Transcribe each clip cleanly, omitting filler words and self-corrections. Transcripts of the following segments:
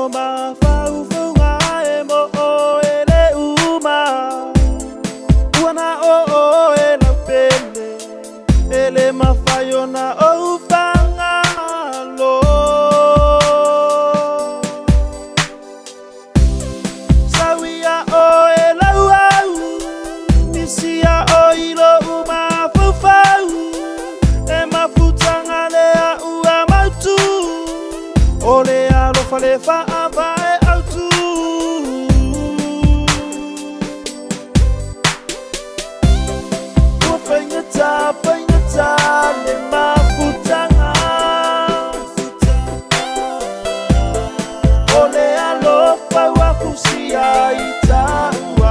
ma fau funga e mo o ele uma wana o e la pele ele ma faiona o fanga lo sawia o ele au nisia o ilo uma fufau e ma futanga le au amatu ole alo fale fa ava e autu o penga le mafutanga ole alo fa wa kusia itaua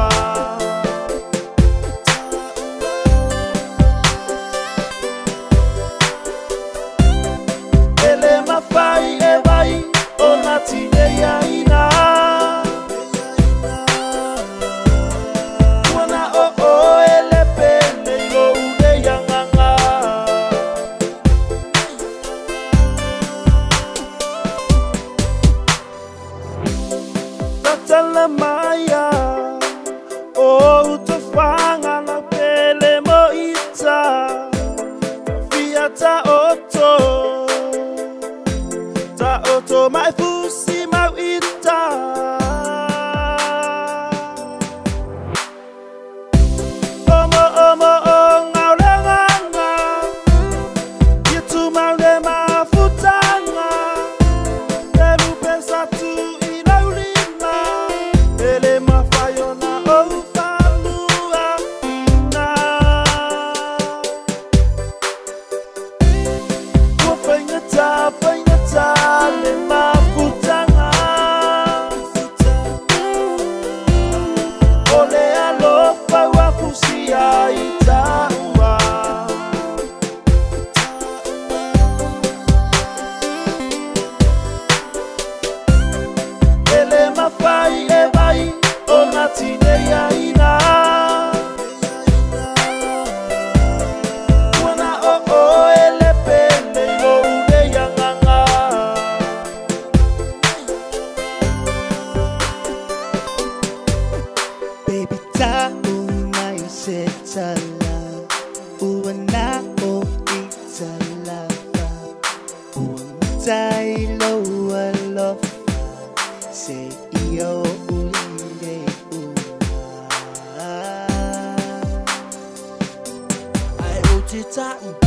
ele mafai e vai ona tine ya ina wana o ele pele yo ule yanganga tatala maya o utafanga la pele mo ita fiata oto mai fusi mau ita omo ngau lenganga itu mau le mafutanga telu pensa tu ilaulina ele mafayona o falua ina o penga le mafutanga ole alofa wa kusia itaua ele mafai e vai ona tine ya ina wana o ele pele yo ule yanganga baby tao mai setala uwana o itala tai lo alof se io ulinde ai utita